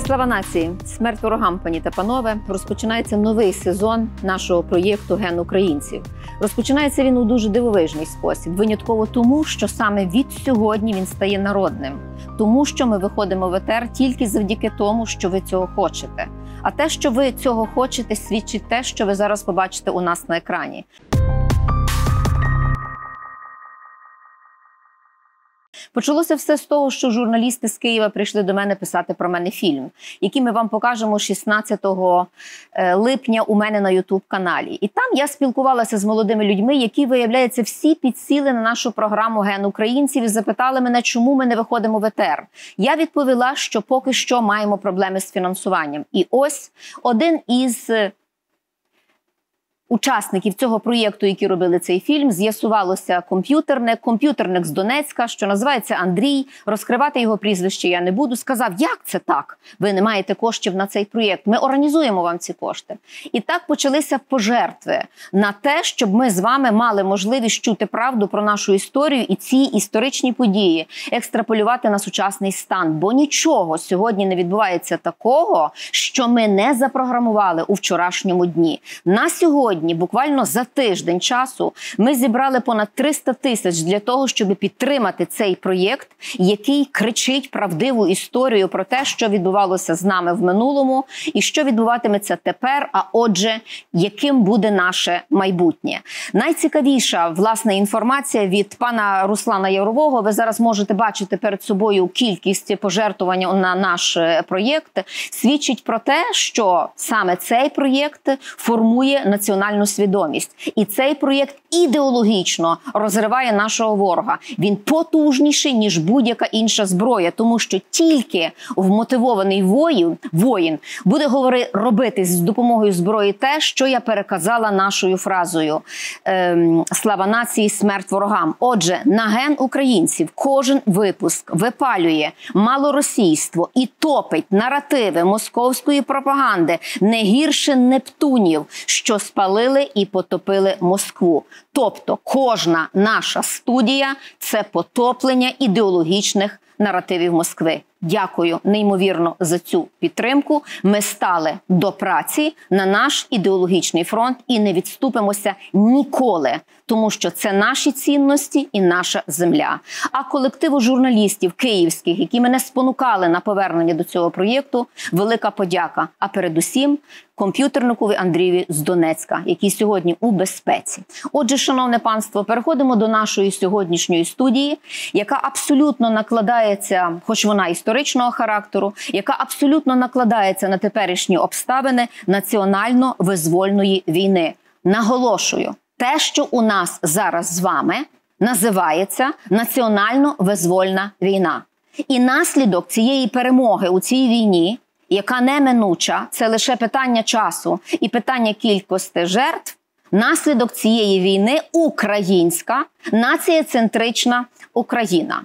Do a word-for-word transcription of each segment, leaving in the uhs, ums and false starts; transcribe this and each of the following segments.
Слава нації! Смерть ворогам, пані та панове! Розпочинається новий сезон нашого проєкту «Ген українців». Розпочинається він у дуже дивовижний спосіб. Винятково тому, що саме від сьогодні він стає народним. Тому, що ми виходимо в етер тільки завдяки тому, що ви цього хочете. А те, що ви цього хочете, свідчить те, що ви зараз побачите у нас на екрані. Почалося все з того, що журналісти з Києва прийшли до мене писати про мене фільм, який ми вам покажемо шістнадцятого липня у мене на ютуб-каналі. І там я спілкувалася з молодими людьми, які, виявляється, всі підсіли на нашу програму «Ген українців» і запитали мене, чому ми не виходимо в етер. Я відповіла, що поки що маємо проблеми з фінансуванням. І ось один із учасників цього проєкту, які робили цей фільм, з'ясувалося комп'ютерник, комп'ютерник з Донецька, що називається Андрій. Розкривати його прізвище я не буду. Сказав, як це так? Ви не маєте коштів на цей проєкт. Ми організуємо вам ці кошти. І так почалися пожертви на те, щоб ми з вами мали можливість чути правду про нашу історію і ці історичні події екстраполювати на сучасний стан. Бо нічого сьогодні не відбувається такого, що ми не запрограмували у вчорашньому дні. На сьогодні буквально за тиждень часу ми зібрали понад триста тисяч для того, щоб підтримати цей проєкт, який кричить правдиву історію про те, що відбувалося з нами в минулому і що відбуватиметься тепер, а отже, яким буде наше майбутнє. Найцікавіша, власне, інформація від пана Руслана Ярового. Ви зараз можете бачити перед собою кількість пожертвувань на наш проєкт. Свідчить про те, що саме цей проєкт формує національну свідомість. І цей проєкт ідеологічно розриває нашого ворога. Він потужніший, ніж будь-яка інша зброя, тому що тільки вмотивований воїн, воїн буде говорити, робити з допомогою зброї те, що я переказала нашою фразою ем, «Слава нації, смерть ворогам». Отже, на ген українців кожен випуск випалює малоросійство і топить наративи московської пропаганди не гірше Нептунів, що спалили і потопили Москву. Тобто кожна наша студія – це потоплення ідеологічних наративів Москви. Дякую неймовірно за цю підтримку. Ми стали до праці на наш ідеологічний фронт і не відступимося ніколи, тому що це наші цінності і наша земля. А колективу журналістів київських, які мене спонукали на повернення до цього проєкту, велика подяка. А передусім комп'ютерникові Андрію з Донецька, який сьогодні у безпеці. Отже, шановне панство, переходимо до нашої сьогоднішньої студії, яка абсолютно накладається, хоч вона історичного характеру, яка абсолютно накладається на теперішні обставини національно-визвольної війни. Наголошую, те, що у нас зараз з вами називається національно-визвольна війна. І наслідок цієї перемоги у цій війні, яка неминуча, це лише питання часу і питання кількості жертв, наслідок цієї війни – українська, націєцентрична Україна.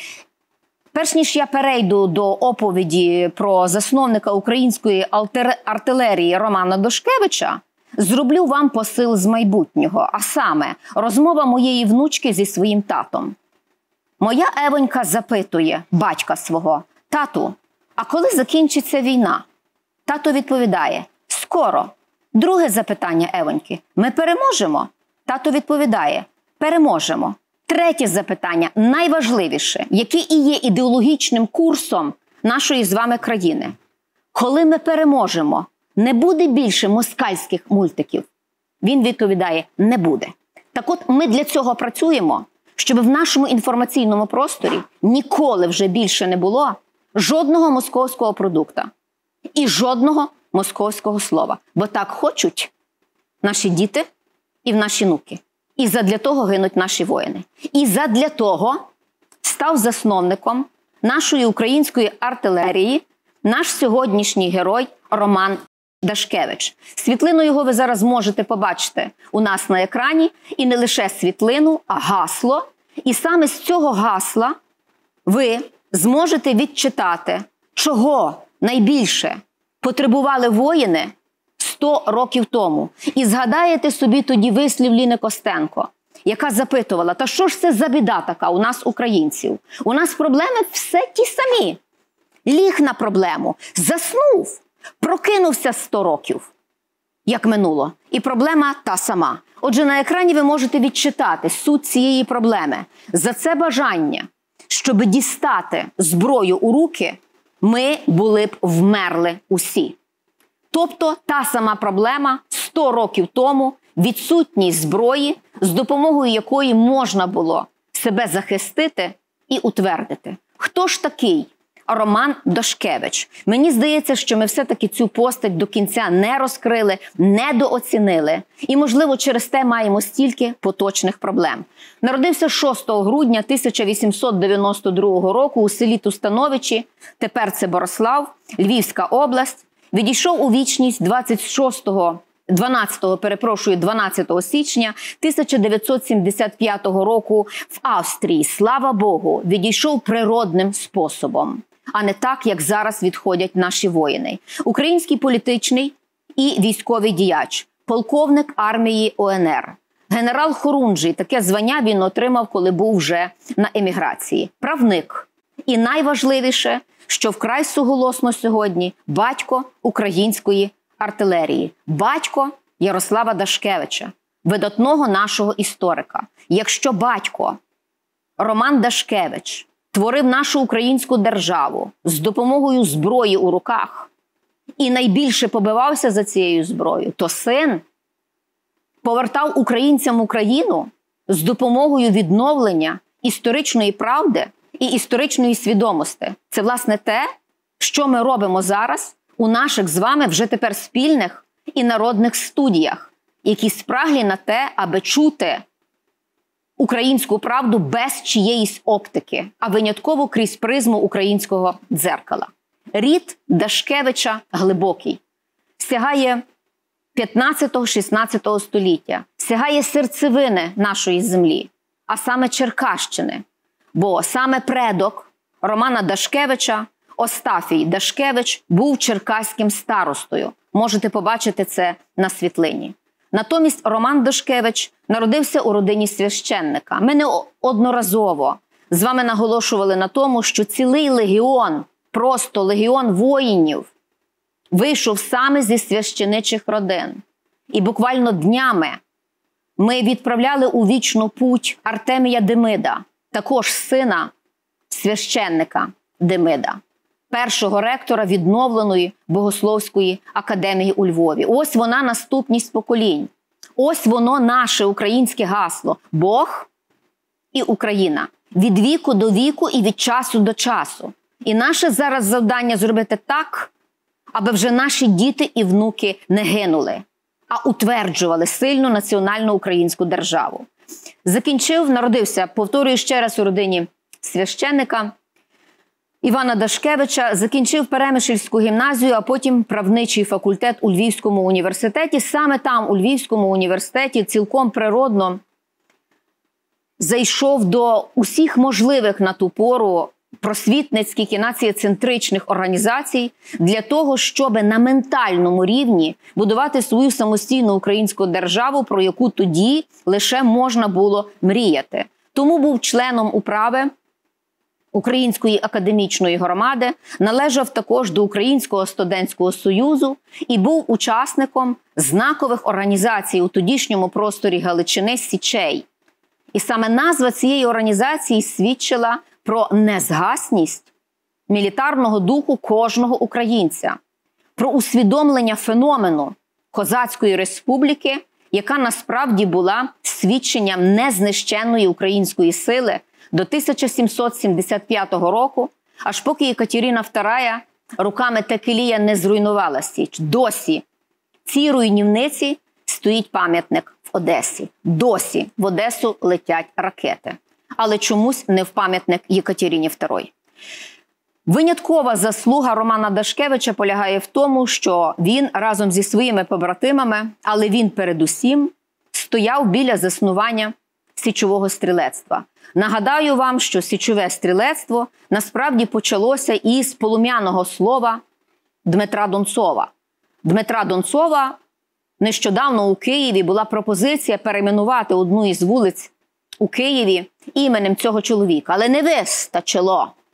Перш ніж я перейду до оповіді про засновника української артилерії Романа Дашкевича, зроблю вам посил з майбутнього, а саме розмова моєї внучки зі своїм татом. Моя Евонька запитує батька свого: «Тату, а коли закінчиться війна?» Тато відповідає: «Скоро». Друге запитання Евоньки: «Ми переможемо?» Тато відповідає: «Переможемо». Третє запитання, найважливіше, яке і є ідеологічним курсом нашої з вами країни. Коли ми переможемо, не буде більше москальських мультиків? Він відповідає: не буде. Так от, ми для цього працюємо, щоб в нашому інформаційному просторі ніколи вже більше не було жодного московського продукта і жодного московського слова. Бо так хочуть наші діти і наші внуки. І задля того гинуть наші воїни. І задля того став засновником нашої української артилерії наш сьогоднішній герой Роман Дашкевич. Світлину його ви зараз можете побачити у нас на екрані. І не лише світлину, а гасло. І саме з цього гасла ви зможете відчитати, чого найбільше потребували воїни сто років тому. І згадаєте собі тоді вислів Ліни Костенко, яка запитувала: та що ж це за біда така у нас, українців? У нас проблеми все ті самі. ліг на проблему, заснув, прокинувся сто років, як минуло. І проблема та сама. Отже, на екрані ви можете відчитати суть цієї проблеми. За це бажання, щоб дістати зброю у руки, ми були б вмерли усі. Тобто та сама проблема сто років тому, відсутність зброї, з допомогою якої можна було себе захистити і утвердити. Хто ж такий Роман Дашкевич? Мені здається, що ми все-таки цю постать до кінця не розкрили, недооцінили. І, можливо, через те маємо стільки поточних проблем. Народився шостого грудня тисяча вісімсот дев'яносто другого року у селі Тустановичі, тепер це Борислав, Львівська область. Відійшов у вічність двадцять шостого дванадцятого, перепрошую, дванадцятого січня тисяча дев'ятсот сімдесят п'ятого року в Австрії. Слава Богу, відійшов природним способом, а не так, як зараз відходять наші воїни. Український політичний і військовий діяч, полковник армії О Н Р. Генерал Хорунжий, таке звання він отримав, коли був вже на еміграції. Правник. І найважливіше, що вкрай суголосно сьогодні, батько української артилерії, батько Ярослава Дашкевича, видатного нашого історика. Якщо батько Роман Дашкевич творив нашу українську державу з допомогою зброї у руках і найбільше побивався за цією зброєю, то син повертав українцям Україну з допомогою відновлення історичної правди і історичної свідомості. Це, власне, те, що ми робимо зараз у наших з вами вже тепер спільних і народних студіях, які спраглі на те, аби чути українську правду без чиєїсь оптики, а винятково крізь призму українського дзеркала. Рід Дашкевича глибокий, сягає п'ятнадцятого-шістнадцятого століття, сягає серцевини нашої землі, а саме Черкащини. Бо саме предок Романа Дашкевича, Остафій Дашкевич, був черкаським старостою. Можете побачити це на світлині. Натомість Роман Дашкевич народився у родині священника. Ми неодноразово з вами наголошували на тому, що цілий легіон, просто легіон воїнів, вийшов саме зі священичих родин. І буквально днями ми відправляли у вічну путь Артемія Демида, також сина священника Демида, першого ректора відновленої Богословської академії у Львові. Ось вона наступність поколінь. Ось воно наше українське гасло. Бог і Україна. Від віку до віку і від часу до часу. І наше зараз завдання зробити так, аби вже наші діти і внуки не гинули, а утверджували сильну національну українську державу. Закінчив, народився, повторюю ще раз, у родині священника Івана Дашкевича, закінчив Перемишльську гімназію, а потім правничий факультет у Львівському університеті. Саме там, у Львівському університеті, цілком природно зайшов до усіх можливих на ту пору просвітницьких і націєцентричних організацій для того, щоб на ментальному рівні будувати свою самостійну українську державу, про яку тоді лише можна було мріяти. Тому був членом управи Української академічної громади, належав також до Українського студентського союзу і був учасником знакових організацій у тодішньому просторі Галичини «Січей». І саме назва цієї організації свідчила про незгасність мілітарного духу кожного українця, про усвідомлення феномену Козацької республіки, яка насправді була свідченням незнищенної української сили до тисяча сімсот сімдесят п'ятого року, аж поки Єкатерина вторая руками Текелія не зруйнувала Січ. Досі цій руйнівниці стоїть пам'ятник в Одесі. Досі в Одесу летять ракети. Але чомусь не в пам'ятник Єкатерині вторій. Виняткова заслуга Романа Дашкевича полягає в тому, що він разом зі своїми побратимами, але він передусім, стояв біля заснування січового стрілецтва. Нагадаю вам, що січове стрілецтво насправді почалося із полум'яного слова Дмитра Донцова. Дмитра Донцова нещодавно у Києві була пропозиція перейменувати одну із вулиць у Києві іменем цього чоловіка. Але не вистачило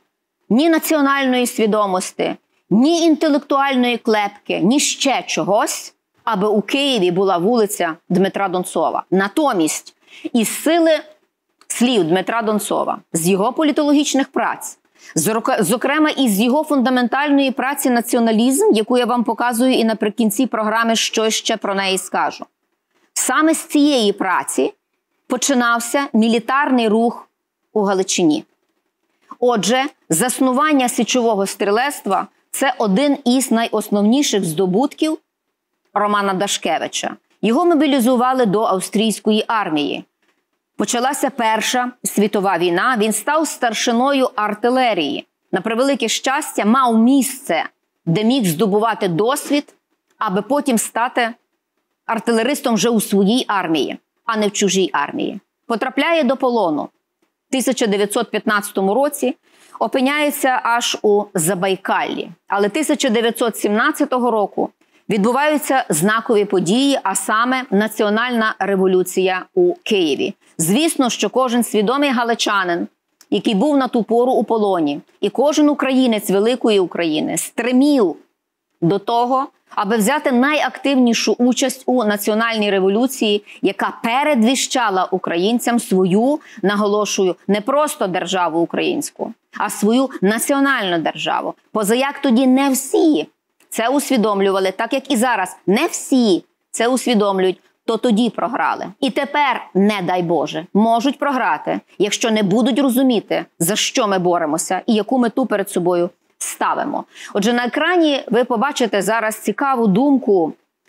ні національної свідомості, ні інтелектуальної клепки, ні ще чогось, аби у Києві була вулиця Дмитра Донцова. Натомість, із сили слів Дмитра Донцова, з його політологічних праць, зокрема із його фундаментальної праці «Націоналізм», яку я вам показую і наприкінці програми «Що ще про неї скажу». Саме з цієї праці починався мілітарний рух у Галичині. Отже, заснування січового стрілецтва – це один із найосновніших здобутків Романа Дашкевича. Його мобілізували до австрійської армії. Почалася Перша світова війна, він став старшиною артилерії. На превелике щастя, мав місце, де міг здобувати досвід, аби потім стати артилеристом вже у своїй армії, а не в чужій армії. Потрапляє до полону. В тисяча дев'ятсот п'ятнадцятому році опиняється аж у Забайкаллі. Але тисяча дев'ятсот сімнадцятого року відбуваються знакові події, а саме національна революція у Києві. Звісно, що кожен свідомий галичанин, який був на ту пору у полоні, і кожен українець великої України стремів до того, аби взяти найактивнішу участь у національній революції, яка передвіщала українцям свою, наголошую, не просто державу українську, а свою національну державу. Позаяк тоді не всі це усвідомлювали, так як і зараз не всі це усвідомлюють, то тоді програли. І тепер, не дай Боже, можуть програти, якщо не будуть розуміти, за що ми боремося і яку мету перед собою ставимо. Отже, на екрані ви побачите зараз цікаву думку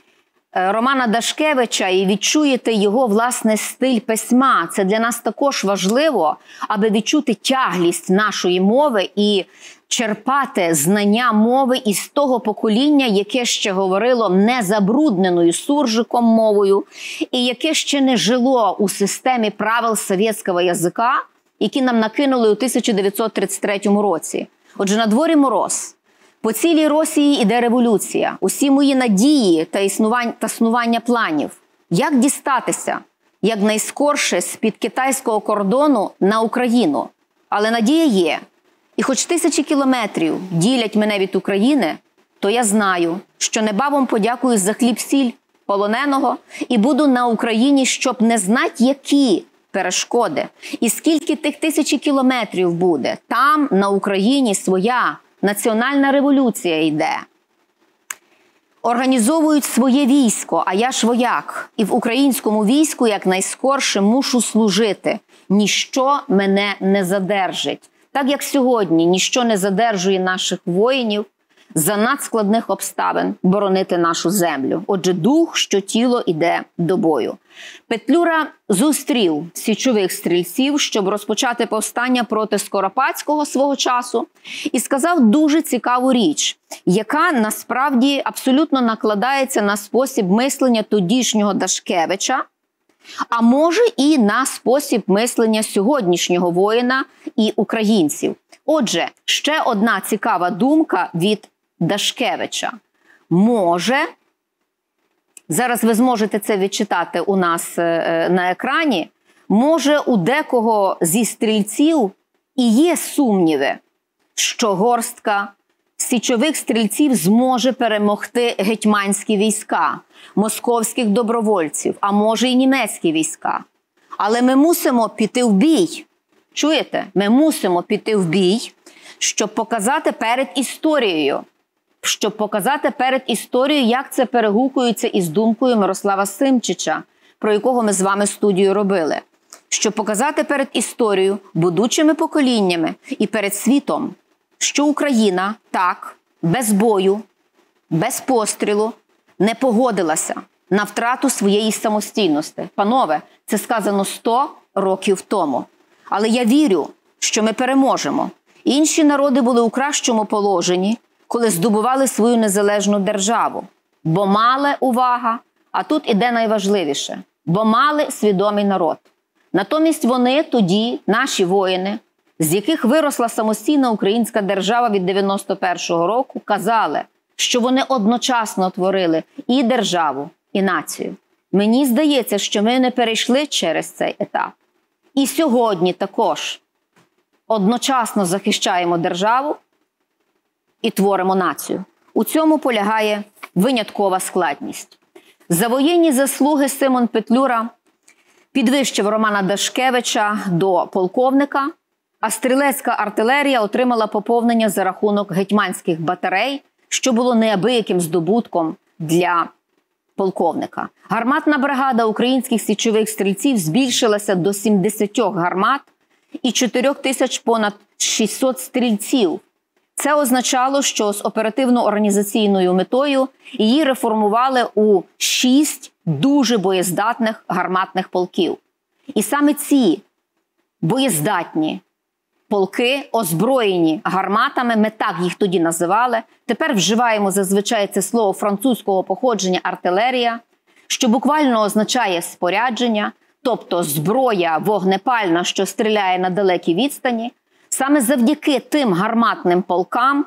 Романа Дашкевича і відчуєте його, власне, стиль письма. Це для нас також важливо, аби відчути тяглість нашої мови і черпати знання мови із того покоління, яке ще говорило незабрудненою суржиком мовою і яке ще не жило у системі правил совєтського язика, які нам накинули у тисяча дев'ятсот тридцять третьому році. Отже, на дворі мороз. По цілій Росії йде революція. Усі мої надії та існування, та снування планів. Як дістатися якнайскорше з-під китайського кордону на Україну? Але надія є. І хоч тисячі кілометрів ділять мене від України, то я знаю, що небавом подякую за хліб-сіль полоненого і буду на Україні, щоб не знати, які перешкоди. І скільки тих тисячі кілометрів буде. Там, на Україні, своя національна революція йде. Організовують своє військо, а я ж вояк. І в українському війську якнайскорше мушу служити. Ніщо мене не задержить. Так як сьогодні ніщо не задержує наших воїнів за надскладних обставин боронити нашу землю. Отже, дух, що тіло іде до бою. Петлюра зустрів січових стрільців, щоб розпочати повстання проти Скоропадського свого часу, і сказав дуже цікаву річ, яка насправді абсолютно накладається на спосіб мислення тодішнього Дашкевича, а може і на спосіб мислення сьогоднішнього воїна і українців. Отже, ще одна цікава думка від Дашкевича. Може, зараз ви зможете це відчитати у нас на екрані, може у декого зі стрільців і є сумніви, що горстка січових стрільців зможе перемогти гетьманські війська, московських добровольців, а може і німецькі війська. Але ми мусимо піти в бій. Чуєте? Ми мусимо піти в бій, щоб показати перед історією, щоб показати перед історією, як це перегукується із думкою Мирослава Симчича, про якого ми з вами студію робили. Щоб показати перед історією, будучими поколіннями і перед світом, що Україна так, без бою, без пострілу, не погодилася на втрату своєї самостійності. Панове, це сказано сто років тому. Але я вірю, що ми переможемо. Інші народи були у кращому положенні, коли здобували свою незалежну державу. Бо мали, увага, а тут іде найважливіше, бо мали свідомий народ. Натомість вони тоді, наші воїни, з яких виросла самостійна українська держава від дев'яносто першого року, казали, що вони одночасно творили і державу, і націю. Мені здається, що ми не перейшли через цей етап. І сьогодні також одночасно захищаємо державу і творимо націю. У цьому полягає виняткова складність. За воєнні заслуги Симон Петлюра підвищив Романа Дашкевича до полковника, а стрілецька артилерія отримала поповнення за рахунок гетьманських батарей, що було неабияким здобутком для полковника. Гарматна бригада українських січових стрільців збільшилася до сімдесят гармат і чотири тисячі понад шістсот стрільців. Це означало, що з оперативно-організаційною метою її реформували у шість дуже боєздатних гарматних полків. І саме ці боєздатні полки, озброєні гарматами, ми так їх тоді називали, тепер вживаємо зазвичай це слово французького походження артилерія, що буквально означає спорядження, тобто зброя вогнепальна, що стріляє на далекій відстані. Саме завдяки тим гарматним полкам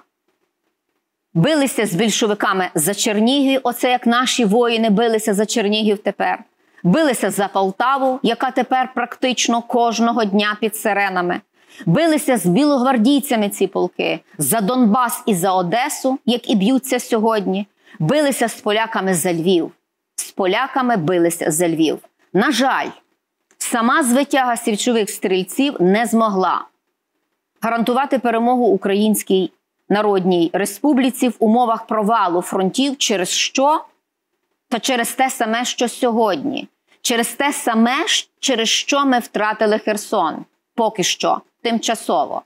билися з більшовиками за Чернігів, оце як наші воїни билися за Чернігів тепер. Билися за Полтаву, яка тепер практично кожного дня під сиренами. Билися з білогвардійцями ці полки за Донбас і за Одесу, як і б'ються сьогодні. Билися з поляками за Львів. З поляками билися за Львів. На жаль, сама звитяга січових стрільців не змогла гарантувати перемогу Українській Народній Республіці в умовах провалу фронтів через що? Та через те саме, що сьогодні. Через те саме, через що ми втратили Херсон. Поки що, тимчасово.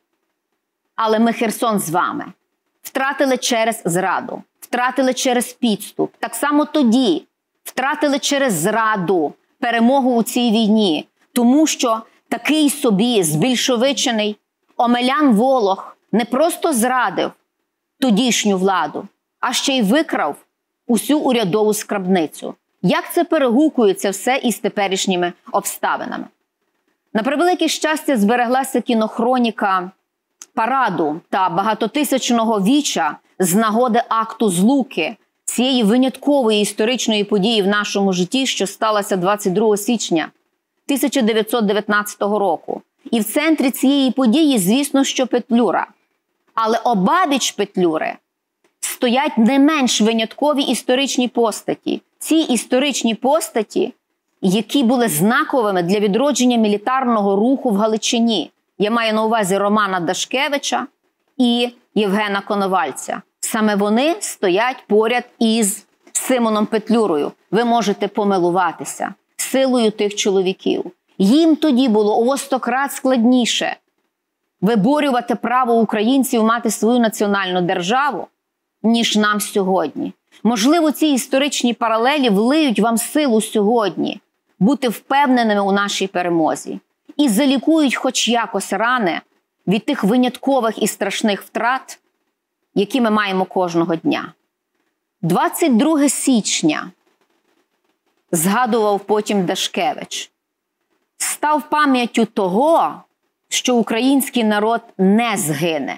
Але ми Херсон з вами втратили через зраду, втратили через підступ. Так само тоді втратили через зраду перемогу у цій війні. Тому що такий собі збільшовичений Омелян Волох не просто зрадив тодішню владу, а ще й викрав усю урядову скарбницю. Як це перегукується все із теперішніми обставинами? На превелике щастя, збереглася кінохроніка параду та багатотисячного віча з нагоди акту Злуки, цієї виняткової історичної події в нашому житті, що сталося двадцять другого січня тисяча дев'ятсот дев'ятнадцятого року. І в центрі цієї події, звісно, що Петлюра. Але обабіч Петлюри стоять не менш виняткові історичні постаті. Ці історичні постаті, які були знаковими для відродження мілітарного руху в Галичині. Я маю на увазі Романа Дашкевича і Євгена Коновальця. Саме вони стоять поряд із Симоном Петлюрою. Ви можете помилуватися силою тих чоловіків. Їм тоді було о стократ складніше виборювати право українців мати свою національну державу, ніж нам сьогодні. Можливо, ці історичні паралелі влиють вам силу сьогодні бути впевненими у нашій перемозі і залікують хоч якось рани від тих виняткових і страшних втрат, які ми маємо кожного дня. двадцять друге січня, згадував потім Дашкевич, став пам'яттю того, що український народ не згине.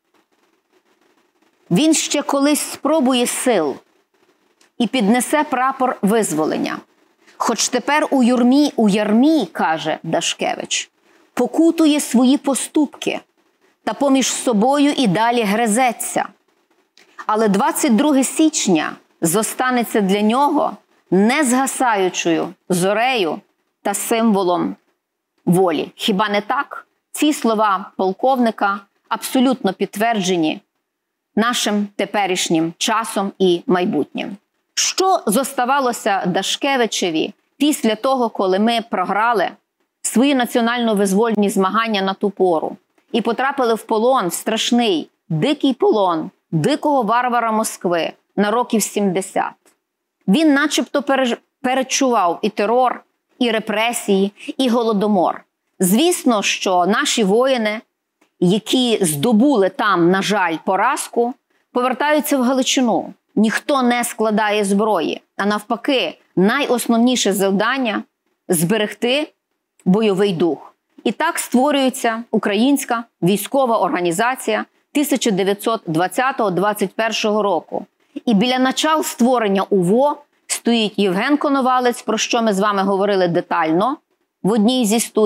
Він ще колись спробує сил і піднесе прапор визволення. Хоч тепер у юрмі, у ярмі, каже Дашкевич, покутує свої поступки та поміж собою і далі гризеться. Але двадцять друге січня зостанеться для нього незгасаючою зорею та символом волі. Хіба не так? Ці слова полковника абсолютно підтверджені нашим теперішнім часом і майбутнім. Що зоставалося Дашкевичеві після того, коли ми програли свої національно-визвольні змагання на ту пору і потрапили в полон, в страшний, дикий полон дикого варвара Москви на років сімдесят? Він начебто перечував і терор, і репресії, і голодомор. Звісно, що наші воїни, які здобули там, на жаль, поразку, повертаються в Галичину. Ніхто не складає зброї, а навпаки, найосновніше завдання – зберегти бойовий дух. І так створюється Українська військова організація тисяча дев'ятсот двадцятого — двадцять першого року. І біля начал створення УВО стоїть Євген Коновалець, про що ми з вами говорили детально в одній зі студій,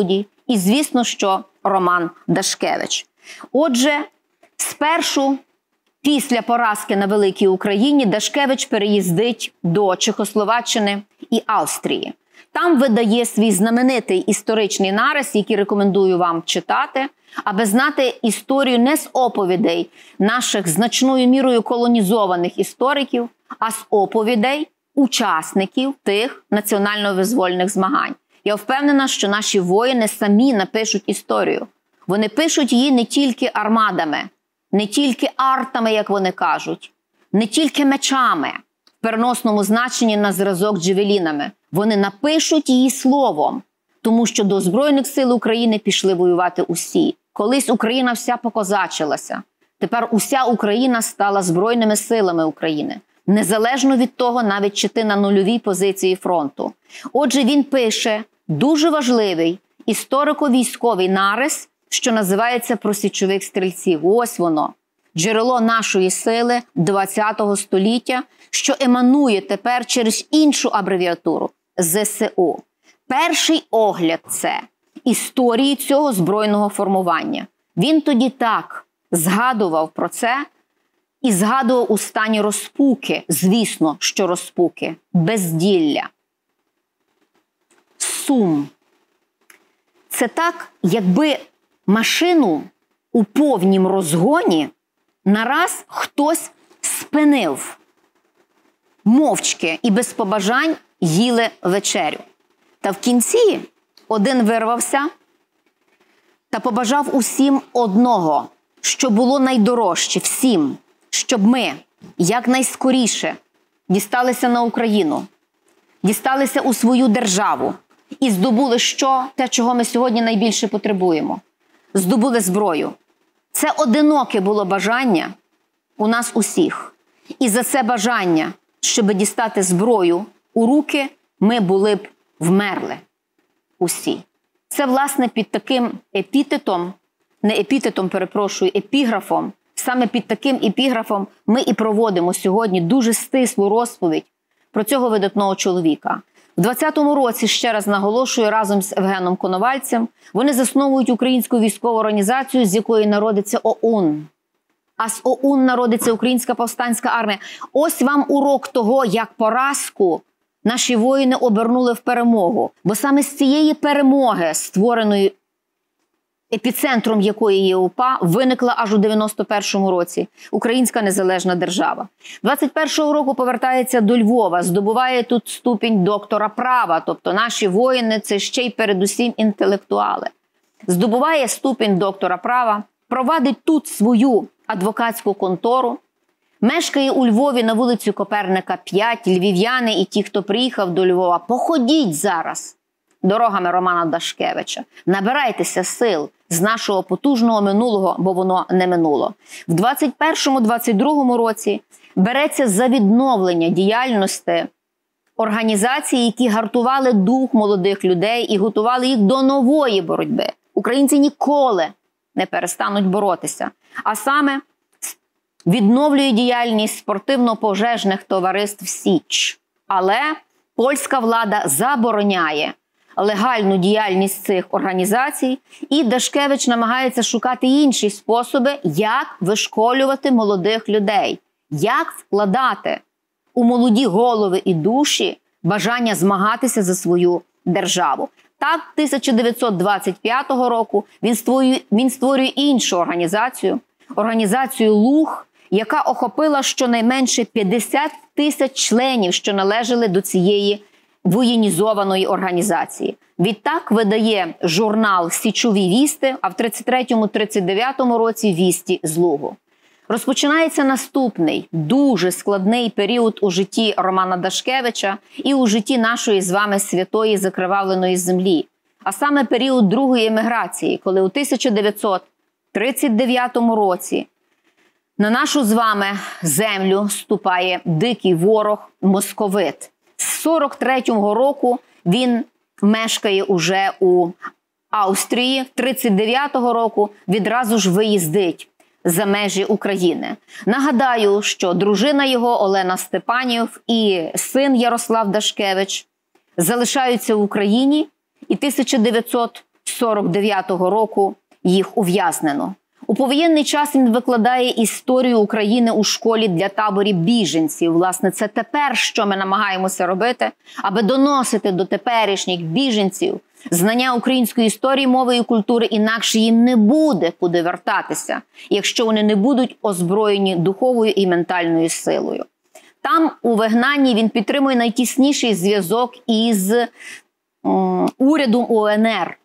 і, звісно, що Роман Дашкевич. Отже, спершу, після поразки на Великій Україні, Дашкевич переїздить до Чехословаччини і Австрії. Там видає свій знаменитий історичний нарис, який рекомендую вам читати, аби знати історію не з оповідей наших значною мірою колонізованих істориків, а з оповідей учасників тих національно-визвольних змагань. Я впевнена, що наші воїни самі напишуть історію. Вони пишуть її не тільки армадами, не тільки артами, як вони кажуть, не тільки мечами, в переносному значенні на зразок джевелінами. Вони напишуть її словом, тому що до Збройних сил України пішли воювати усі. Колись Україна вся покозачилася. Тепер уся Україна стала Збройними силами України. Незалежно від того, навіть чи ти на нульовій позиції фронту. Отже, він пише дуже важливий історико-військовий нарис, що називається «Про січових стрільців». Ось воно. Джерело нашої сили ХХ століття, що еманує тепер через іншу абревіатуру – зе се у. Перший огляд – це історії цього збройного формування. Він тоді так згадував про це і згадував у стані розпуки, звісно, що розпуки, безділля, сум. Це так, якби машину у повнім розгоні нараз хтось спинив. Мовчки і без побажань їли вечерю. Та в кінці один вирвався та побажав усім одного, що було найдорожче всім, щоб ми якнайскоріше дісталися на Україну, дісталися у свою державу і здобули що? Те, чого ми сьогодні найбільше потребуємо. Здобули зброю. Це одиноке було бажання у нас усіх. І за це бажання, щоб дістати зброю у руки, ми були б вмерли усі. Це, власне, під таким епітетом, не епітетом, перепрошую, епіграфом, саме під таким епіграфом ми і проводимо сьогодні дуже стислу розповідь про цього видатного чоловіка. В двадцятому році, ще раз наголошую, разом з Євгеном Коновальцем, вони засновують українську військову організацію, з якої народиться о ун. А з о ун народиться Українська повстанська армія. Ось вам урок того, як поразку наші воїни обернули в перемогу. Бо саме з цієї перемоги, створеної епіцентром якої є УПА, виникла аж у дев'яносто першому році Українська незалежна держава. двадцять першого року повертається до Львова, здобуває тут ступінь доктора права, тобто наші воїни – це ще й передусім інтелектуали. Здобуває ступінь доктора права, провадить тут свою адвокатську контору, мешкає у Львові на вулицю Коперника, п'ять, львів'яни і ті, хто приїхав до Львова. Походіть зараз дорогами Романа Дашкевича. Набирайтеся сил з нашого потужного минулого, бо воно не минуло. В двадцять першому - двадцять другому році береться за відновлення діяльності організацій, які гартували дух молодих людей і готували їх до нової боротьби. Українці ніколи не перестануть боротися. А саме відновлює діяльність спортивно-пожежних товариств «Січ». Але польська влада забороняє легальну діяльність цих організацій, і Дашкевич намагається шукати інші способи, як вишколювати молодих людей, як вкладати у молоді голови і душі бажання змагатися за свою державу. Так, тисяча дев'ятсот двадцять п'ятого року він створює, він створює іншу організацію, організацію «Луг», яка охопила щонайменше п'ятдесят тисяч членів, що належали до цієї воєнізованої організації. Відтак видає журнал «Січові вісти», а в тридцять третьому - тридцять дев'ятому році «Вісті з Лугу». Розпочинається наступний, дуже складний період у житті Романа Дашкевича і у житті нашої з вами святої закривавленої землі. А саме період другої еміграції, коли у тисяча дев'ятсот тридцять дев'ятому році на нашу з вами землю ступає дикий ворог московит. З сорок третього року він мешкає уже у Австрії, тридцять дев'ятого року відразу ж виїздить за межі України. Нагадаю, що дружина його Олена Степанів і син Ярослав Дашкевич залишаються в Україні, і тисяча дев'ятсот сорок дев'ятого року їх ув'язнено. У повоєнний час він викладає історію України у школі для таборів біженців. Власне, це тепер, що ми намагаємося робити, аби доносити до теперішніх біженців знання української історії, мови і культури, інакше їм не буде куди вертатися, якщо вони не будуть озброєні духовою і ментальною силою. Там, у вигнанні, він підтримує найтісніший зв'язок із м, урядом У Ен Ер.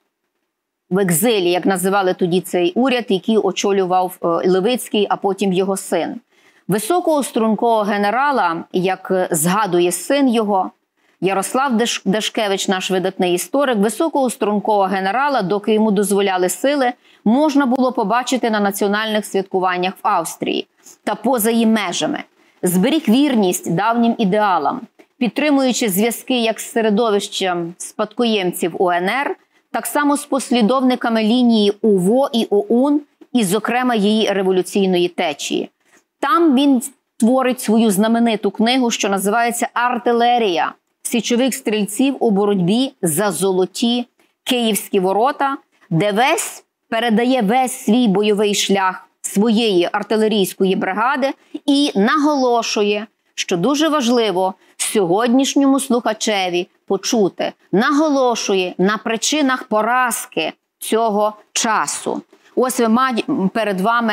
В екзилі, як називали тоді цей уряд, який очолював Левицький, а потім його син. Високого стрункого генерала, як згадує син його, Ярослав Дашкевич, наш видатний історик, високого стрункого генерала, доки йому дозволяли сили, можна було побачити на національних святкуваннях в Австрії та поза її межами. Зберіг вірність давнім ідеалам, підтримуючи зв'язки як з середовищем спадкоємців У Ен Ер, так само з послідовниками лінії У В О і О У Н, і, зокрема, її революційної течії. Там він творить свою знамениту книгу, що називається «Артилерія січових стрільців у боротьбі за золоті київські ворота», де весь передає весь свій бойовий шлях своєї артилерійської бригади і наголошує, що дуже важливо сьогоднішньому слухачеві почути, наголошує на причинах поразки цього часу. Ось ви перед вами,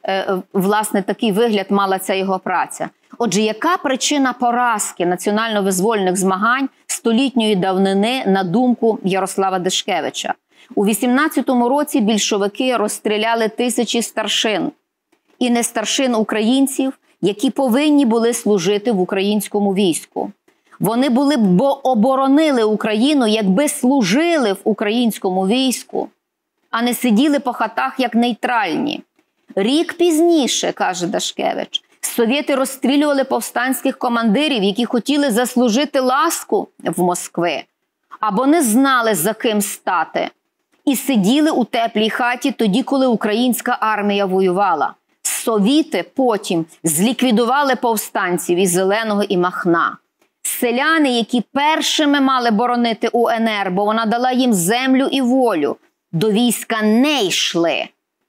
власне, такий вигляд мала ця його праця. Отже, яка причина поразки національно-визвольних змагань столітньої давнини на думку Ярослава Дашкевича? У вісімнадцятому році більшовики розстріляли тисячі старшин. І не старшин українців, які повинні були служити в українському війську. Вони були б, бо оборонили Україну, якби служили в українському війську, а не сиділи по хатах як нейтральні. Рік пізніше, каже Дашкевич, совєти розстрілювали повстанських командирів, які хотіли заслужити ласку в Москви, або не знали, за ким стати, і сиділи у теплій хаті тоді, коли українська армія воювала. Совіти потім зліквідували повстанців із Зеленого і Махна. Селяни, які першими мали боронити У Ен Ер, бо вона дала їм землю і волю, до війська не йшли.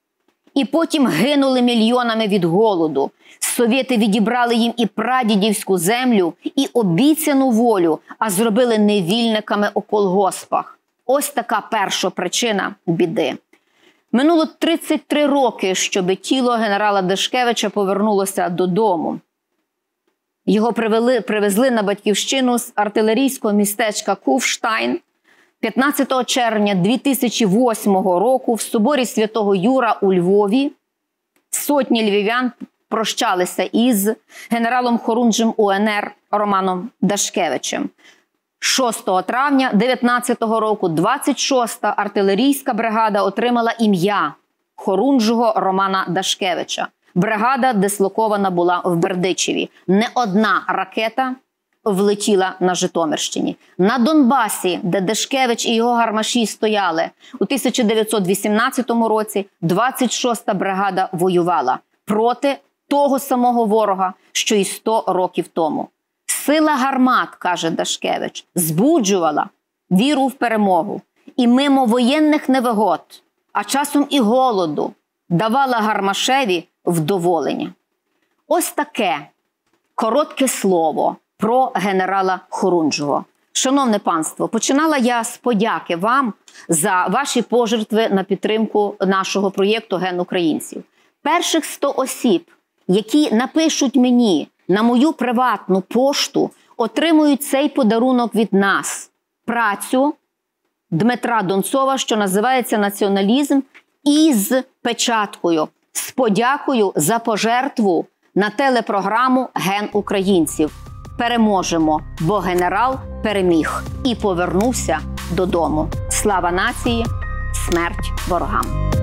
І потім гинули мільйонами від голоду. Совєти відібрали їм і прадідівську землю, і обіцяну волю, а зробили невільниками у колгоспах. Ось така перша причина біди. Минуло тридцять три роки, щоб тіло генерала Дашкевича повернулося додому. Його привели, привезли на батьківщину з артилерійського містечка Куфштайн. п'ятнадцятого червня дві тисячі восьмого року в соборі Святого Юра у Львові сотні львів'ян прощалися із генералом Хорунжим У Ен Ер Романом Дашкевичем. шостого травня дев'ятнадцятого року двадцять шоста артилерійська бригада отримала ім'я Хорунжого Романа Дашкевича. Бригада дислокована була в Бердичеві. Не одна ракета влетіла на Житомирщині. На Донбасі, де Дашкевич і його гармаші стояли, у тисяча дев'ятсот вісімнадцятому році двадцять шоста бригада воювала проти того самого ворога, що й сто років тому. Сила гармат, каже Дашкевич, збуджувала віру в перемогу. І мимо воєнних невигод, а часом і голоду, давала гармашеві вдоволення. Ось таке коротке слово про генерала Хорунжого. Шановне панство, починала я з подяки вам за ваші пожертви на підтримку нашого проєкту «Ген українців». Перших сто осіб, які напишуть мені на мою приватну пошту, отримують цей подарунок від нас. Працю Дмитра Донцова, що називається «Націоналізм», із печаткою, з подякою за пожертву на телепрограму «Ген українців». Переможемо, бо генерал переміг і повернувся додому. Слава нації, смерть ворогам!